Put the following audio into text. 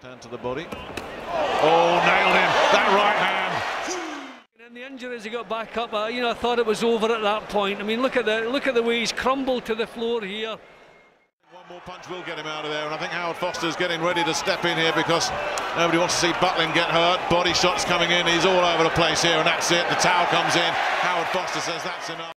Hand to the body. Oh, nailed him. That right hand. And the injuries, he got back up. I thought it was over at that point. I mean, look at the way he's crumbled to the floor here. One more punch will get him out of there, and I think Howard Foster's getting ready to step in here because nobody wants to see Butlin get hurt. Body shots coming in. He's all over the place here, and that's it. The towel comes in. Howard Foster says that's enough.